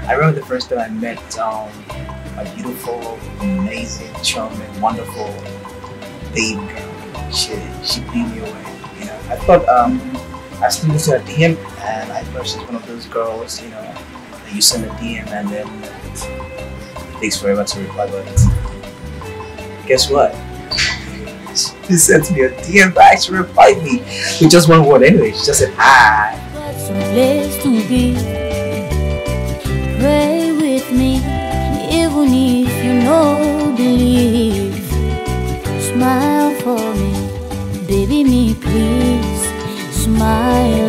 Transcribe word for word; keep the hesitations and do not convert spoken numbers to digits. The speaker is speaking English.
I remember the first time I met um, a beautiful, amazing, charming, wonderful babe girl. She she blew me away. You know, I thought um, I still listen to her D M, and I thought she's one of those girls. You know, that you send a D M and then it takes forever to reply. But guess what? She sent me a D M back. She replied me with just one word. Anyway, she just said hi. Some place to be. Pray with me, even if you know believe. Smile for me, baby me please. Smile